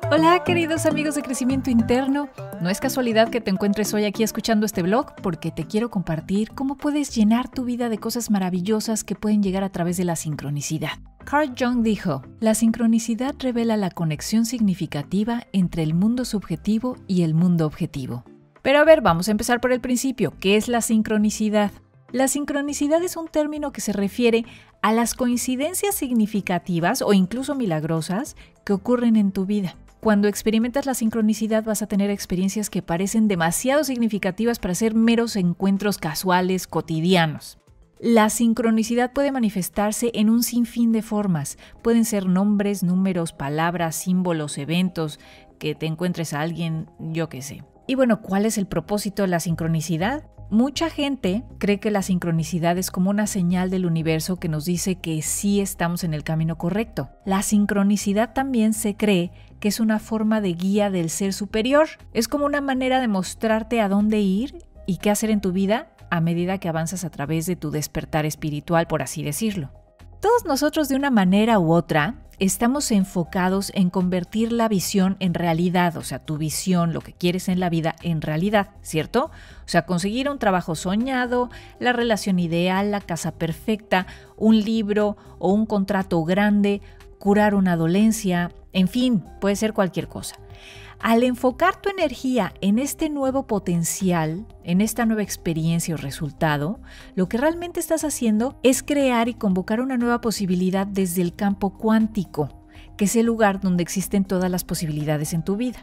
Hola queridos amigos de Crecimiento Interno, no es casualidad que te encuentres hoy aquí escuchando este blog porque te quiero compartir cómo puedes llenar tu vida de cosas maravillosas que pueden llegar a través de la sincronicidad. Carl Jung dijo, la sincronicidad revela la conexión significativa entre el mundo subjetivo y el mundo objetivo. Pero a ver, vamos a empezar por el principio. ¿Qué es la sincronicidad? La sincronicidad es un término que se refiere a las coincidencias significativas o incluso milagrosas que ocurren en tu vida. Cuando experimentas la sincronicidad vas a tener experiencias que parecen demasiado significativas para ser meros encuentros casuales, cotidianos. La sincronicidad puede manifestarse en un sinfín de formas. Pueden ser nombres, números, palabras, símbolos, eventos, que te encuentres a alguien, yo qué sé. Y bueno, ¿cuál es el propósito de la sincronicidad? Mucha gente cree que la sincronicidad es como una señal del universo que nos dice que sí estamos en el camino correcto. La sincronicidad también se cree que es una forma de guía del ser superior. Es como una manera de mostrarte a dónde ir y qué hacer en tu vida a medida que avanzas a través de tu despertar espiritual, por así decirlo. Todos nosotros, de una manera u otra, estamos enfocados en convertir la visión en realidad, o sea, tu visión, lo que quieres en la vida, en realidad, ¿cierto? O sea, conseguir un trabajo soñado, la relación ideal, la casa perfecta, un libro o un contrato grande, curar una dolencia, en fin, puede ser cualquier cosa. Al enfocar tu energía en este nuevo potencial, en esta nueva experiencia o resultado, lo que realmente estás haciendo es crear y convocar una nueva posibilidad desde el campo cuántico, que es el lugar donde existen todas las posibilidades en tu vida.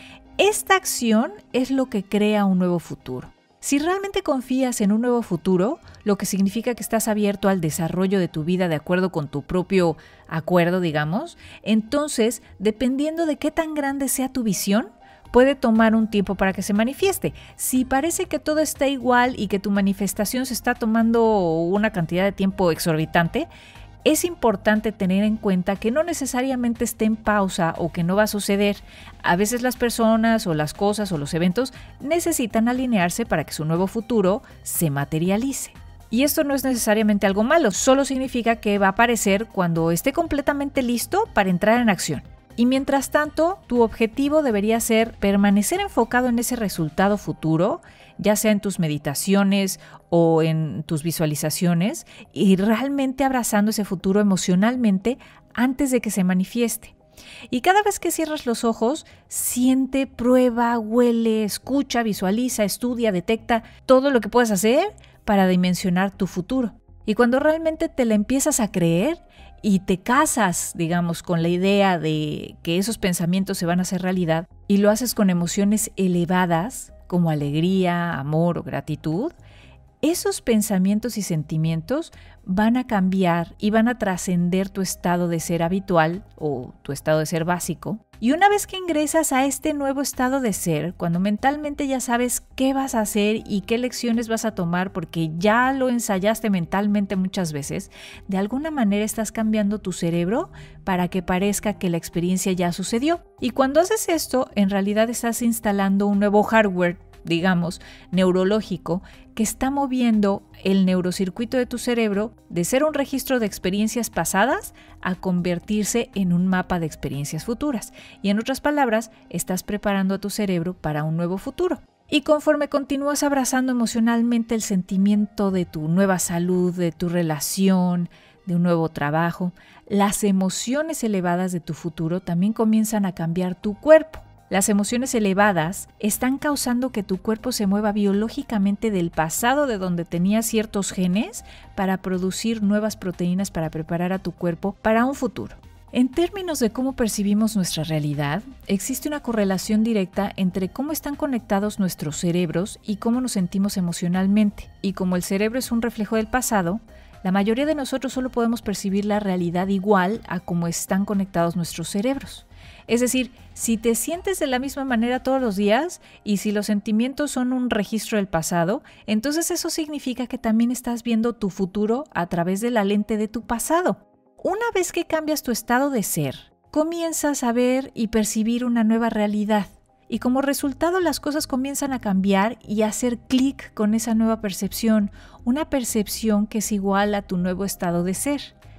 Esta acción es lo que crea un nuevo futuro. Si realmente confías en un nuevo futuro, lo que significa que estás abierto al desarrollo de tu vida de acuerdo con tu propio acuerdo, digamos, entonces, dependiendo de qué tan grande sea tu visión, puede tomar un tiempo para que se manifieste. Si parece que todo está igual y que tu manifestación se está tomando una cantidad de tiempo exorbitante, es importante tener en cuenta que no necesariamente esté en pausa o que no va a suceder. A veces las personas o las cosas o los eventos necesitan alinearse para que su nuevo futuro se materialice. Y esto no es necesariamente algo malo, solo significa que va a aparecer cuando esté completamente listo para entrar en acción. Y mientras tanto, tu objetivo debería ser permanecer enfocado en ese resultado futuro, ya sea en tus meditaciones o en tus visualizaciones, y realmente abrazando ese futuro emocionalmente antes de que se manifieste. Y cada vez que cierras los ojos, siente, prueba, huele, escucha, visualiza, estudia, detecta todo lo que puedes hacer para dimensionar tu futuro. Y cuando realmente te la empiezas a creer y te casas, digamos, con la idea de que esos pensamientos se van a hacer realidad y lo haces con emociones elevadas como alegría, amor o gratitud, esos pensamientos y sentimientos van a cambiar y van a trascender tu estado de ser habitual o tu estado de ser básico. Y una vez que ingresas a este nuevo estado de ser, cuando mentalmente ya sabes qué vas a hacer y qué lecciones vas a tomar porque ya lo ensayaste mentalmente muchas veces, de alguna manera estás cambiando tu cerebro para que parezca que la experiencia ya sucedió. Y cuando haces esto, en realidad estás instalando un nuevo hardware, digamos, neurológico, que está moviendo el neurocircuito de tu cerebro de ser un registro de experiencias pasadas a convertirse en un mapa de experiencias futuras. Y en otras palabras, estás preparando a tu cerebro para un nuevo futuro. Y conforme continúas abrazando emocionalmente el sentimiento de tu nueva salud, de tu relación, de un nuevo trabajo, las emociones elevadas de tu futuro también comienzan a cambiar tu cuerpo. Las emociones elevadas están causando que tu cuerpo se mueva biológicamente del pasado de donde tenías ciertos genes para producir nuevas proteínas para preparar a tu cuerpo para un futuro. En términos de cómo percibimos nuestra realidad, existe una correlación directa entre cómo están conectados nuestros cerebros y cómo nos sentimos emocionalmente. Y como el cerebro es un reflejo del pasado, la mayoría de nosotros solo podemos percibir la realidad igual a cómo están conectados nuestros cerebros. Es decir, si te sientes de la misma manera todos los días y si los sentimientos son un registro del pasado, entonces eso significa que también estás viendo tu futuro a través de la lente de tu pasado. Una vez que cambias tu estado de ser, comienzas a ver y percibir una nueva realidad. Y como resultado las cosas comienzan a cambiar y a hacer clic con esa nueva percepción, una percepción que es igual a tu nuevo estado de ser.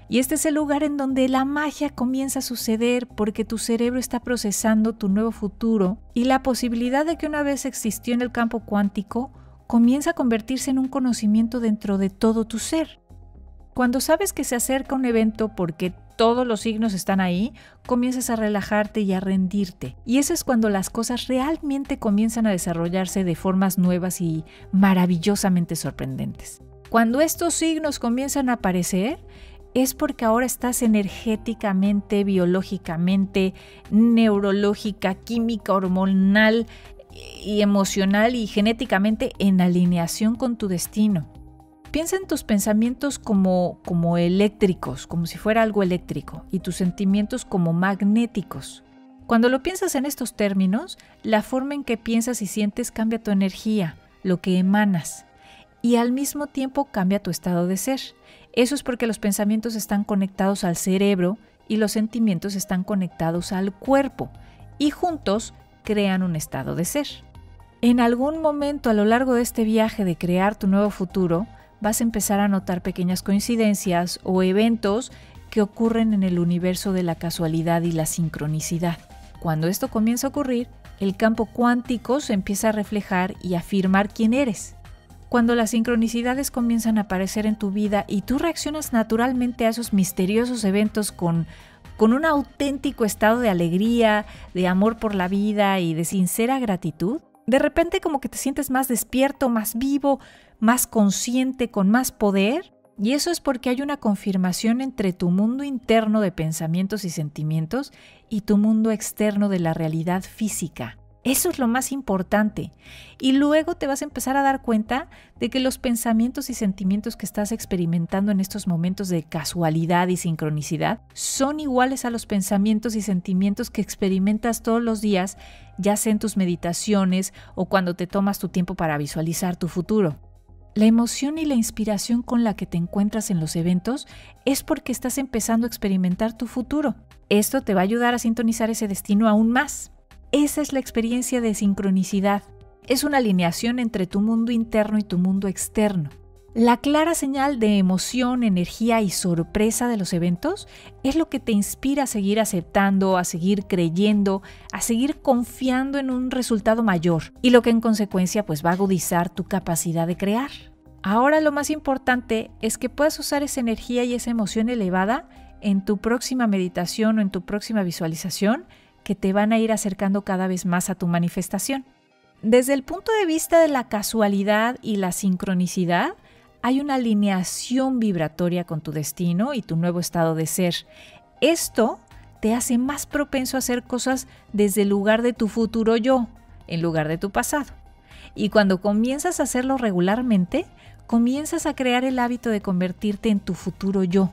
Y este es el lugar en donde la magia comienza a suceder porque tu cerebro está procesando tu nuevo futuro y la posibilidad de que una vez existió en el campo cuántico comienza a convertirse en un conocimiento dentro de todo tu ser. Cuando sabes que se acerca un evento porque todos los signos están ahí, comienzas a relajarte y a rendirte. Y eso es cuando las cosas realmente comienzan a desarrollarse de formas nuevas y maravillosamente sorprendentes. Cuando estos signos comienzan a aparecer, es porque ahora estás energéticamente, biológicamente, neurológica, química, hormonal y emocional y genéticamente en alineación con tu destino. Piensa en tus pensamientos como eléctricos, como si fuera algo eléctrico, y tus sentimientos como magnéticos. Cuando lo piensas en estos términos, la forma en que piensas y sientes cambia tu energía, lo que emanas, y al mismo tiempo cambia tu estado de ser. Eso es porque los pensamientos están conectados al cerebro y los sentimientos están conectados al cuerpo, y juntos crean un estado de ser. En algún momento a lo largo de este viaje de crear tu nuevo futuro, vas a empezar a notar pequeñas coincidencias o eventos que ocurren en el universo de la casualidad y la sincronicidad. Cuando esto comienza a ocurrir, el campo cuántico se empieza a reflejar y a afirmar quién eres. Cuando las sincronicidades comienzan a aparecer en tu vida y tú reaccionas naturalmente a esos misteriosos eventos con un auténtico estado de alegría, de amor por la vida y de sincera gratitud, de repente como que te sientes más despierto, más vivo, más consciente, con más poder. Y eso es porque hay una confirmación entre tu mundo interno de pensamientos y sentimientos y tu mundo externo de la realidad física. Eso es lo más importante. Y luego te vas a empezar a dar cuenta de que los pensamientos y sentimientos que estás experimentando en estos momentos de casualidad y sincronicidad son iguales a los pensamientos y sentimientos que experimentas todos los días, ya sea en tus meditaciones o cuando te tomas tu tiempo para visualizar tu futuro. La emoción y la inspiración con la que te encuentras en los eventos es porque estás empezando a experimentar tu futuro. Esto te va a ayudar a sintonizar ese destino aún más. Esa es la experiencia de sincronicidad. Es una alineación entre tu mundo interno y tu mundo externo. La clara señal de emoción, energía y sorpresa de los eventos es lo que te inspira a seguir aceptando, a seguir creyendo, a seguir confiando en un resultado mayor y lo que en consecuencia pues va a agudizar tu capacidad de crear. Ahora lo más importante es que puedas usar esa energía y esa emoción elevada en tu próxima meditación o en tu próxima visualización que te van a ir acercando cada vez más a tu manifestación. Desde el punto de vista de la casualidad y la sincronicidad, hay una alineación vibratoria con tu destino y tu nuevo estado de ser. Esto te hace más propenso a hacer cosas desde el lugar de tu futuro yo, en lugar de tu pasado. Y cuando comienzas a hacerlo regularmente, comienzas a crear el hábito de convertirte en tu futuro yo.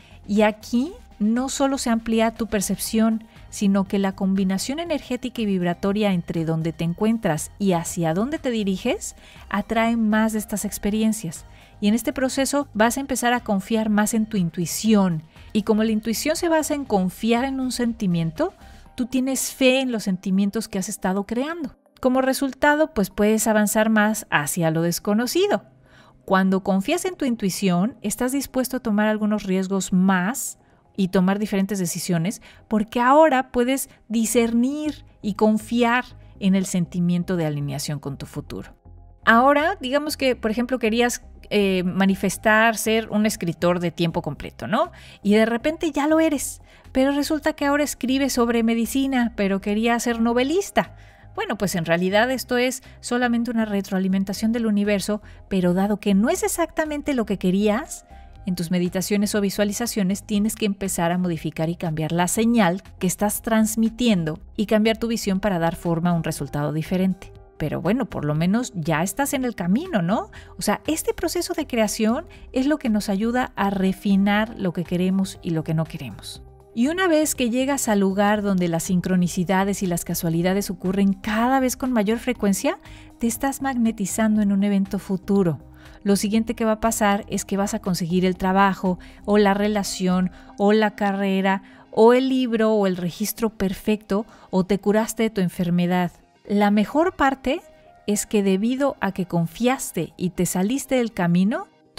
Y aquí no solo se amplía tu percepción, sino que la combinación energética y vibratoria entre donde te encuentras y hacia dónde te diriges atrae más de estas experiencias. Y en este proceso vas a empezar a confiar más en tu intuición. Y como la intuición se basa en confiar en un sentimiento, tú tienes fe en los sentimientos que has estado creando. Como resultado, pues puedes avanzar más hacia lo desconocido. Cuando confías en tu intuición, estás dispuesto a tomar algunos riesgos más y tomar diferentes decisiones, porque ahora puedes discernir y confiar en el sentimiento de alineación con tu futuro. Ahora, digamos que, por ejemplo, querías manifestar ser un escritor de tiempo completo, ¿no? Y de repente ya lo eres, pero resulta que ahora escribes sobre medicina, pero querías ser novelista. Bueno, pues en realidad esto es solamente una retroalimentación del universo, pero dado que no es exactamente lo que querías, en tus meditaciones o visualizaciones tienes que empezar a modificar y cambiar la señal que estás transmitiendo y cambiar tu visión para dar forma a un resultado diferente. Pero bueno, por lo menos ya estás en el camino, ¿no? O sea, este proceso de creación es lo que nos ayuda a refinar lo que queremos y lo que no queremos. Y una vez que llegas al lugar donde las sincronicidades y las casualidades ocurren cada vez con mayor frecuencia, te estás magnetizando en un evento futuro. Lo siguiente que va a pasar es que vas a conseguir el trabajo, o la relación, o la carrera, o el libro, o el registro perfecto, o te curaste de tu enfermedad. La mejor parte es que debido a que confiaste y te saliste del camino,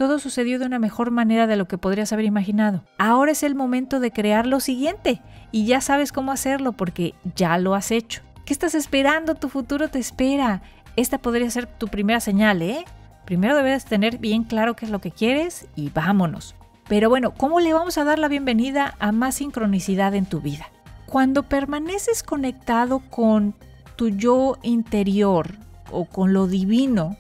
Todo sucedió de una mejor manera de lo que podrías haber imaginado. Ahora es el momento de crear lo siguiente y ya sabes cómo hacerlo porque ya lo has hecho. ¿Qué estás esperando? Tu futuro te espera. Esta podría ser tu primera señal, ¿eh? Primero debes tener bien claro qué es lo que quieres y vámonos. Pero bueno, ¿cómo le vamos a dar la bienvenida a más sincronicidad en tu vida? Cuando permaneces conectado con tu yo interior o con lo divino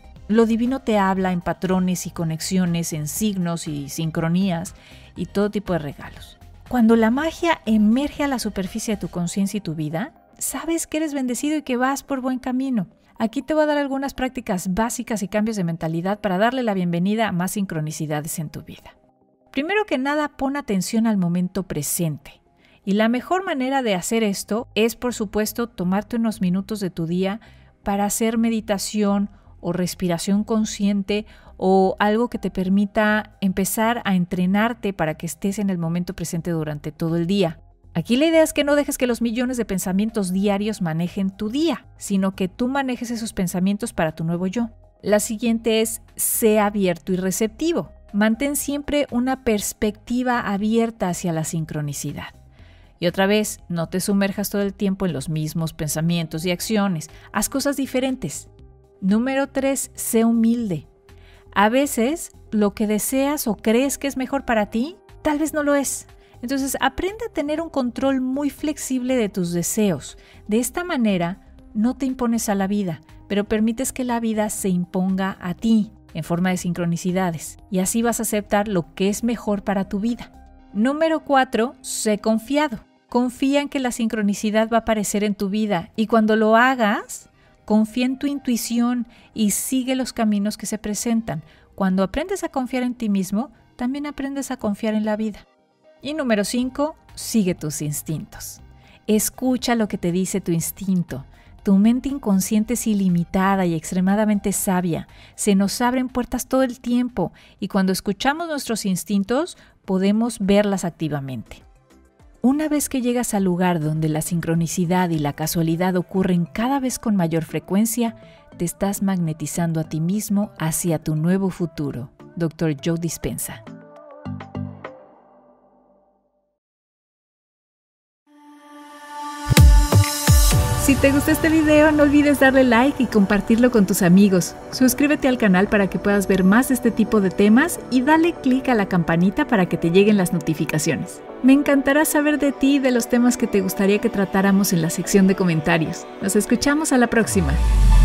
te habla en patrones y conexiones, en signos y sincronías y todo tipo de regalos. Cuando la magia emerge a la superficie de tu conciencia y tu vida, sabes que eres bendecido y que vas por buen camino. Aquí te voy a dar algunas prácticas básicas y cambios de mentalidad para darle la bienvenida a más sincronicidades en tu vida. Primero que nada, pon atención al momento presente. Y la mejor manera de hacer esto es, por supuesto, tomarte unos minutos de tu día para hacer meditación o respiración consciente o algo que te permita empezar a entrenarte para que estés en el momento presente durante todo el día. Aquí la idea es que no dejes que los millones de pensamientos diarios manejen tu día, sino que tú manejes esos pensamientos para tu nuevo yo. La siguiente es, sé abierto y receptivo. Mantén siempre una perspectiva abierta hacia la sincronicidad. Y otra vez, no te sumerjas todo el tiempo en los mismos pensamientos y acciones. Haz cosas diferentes. Número 3, sé humilde. A veces, lo que deseas o crees que es mejor para ti, tal vez no lo es. Entonces, aprende a tener un control muy flexible de tus deseos. De esta manera, no te impones a la vida, pero permites que la vida se imponga a ti en forma de sincronicidades. Y así vas a aceptar lo que es mejor para tu vida. Número 4, sé confiado. Confía en que la sincronicidad va a aparecer en tu vida y cuando lo hagas, confía en tu intuición y sigue los caminos que se presentan. Cuando aprendes a confiar en ti mismo, también aprendes a confiar en la vida. Y número 5, sigue tus instintos. Escucha lo que te dice tu instinto. Tu mente inconsciente es ilimitada y extremadamente sabia. Se nos abren puertas todo el tiempo y cuando escuchamos nuestros instintos, podemos verlas activamente. Una vez que llegas al lugar donde la sincronicidad y la casualidad ocurren cada vez con mayor frecuencia, te estás magnetizando a ti mismo hacia tu nuevo futuro. Dr. Joe Dispenza. Si te gustó este video, no olvides darle like y compartirlo con tus amigos. Suscríbete al canal para que puedas ver más de este tipo de temas y dale clic a la campanita para que te lleguen las notificaciones. Me encantará saber de ti y de los temas que te gustaría que tratáramos en la sección de comentarios. Nos escuchamos a la próxima.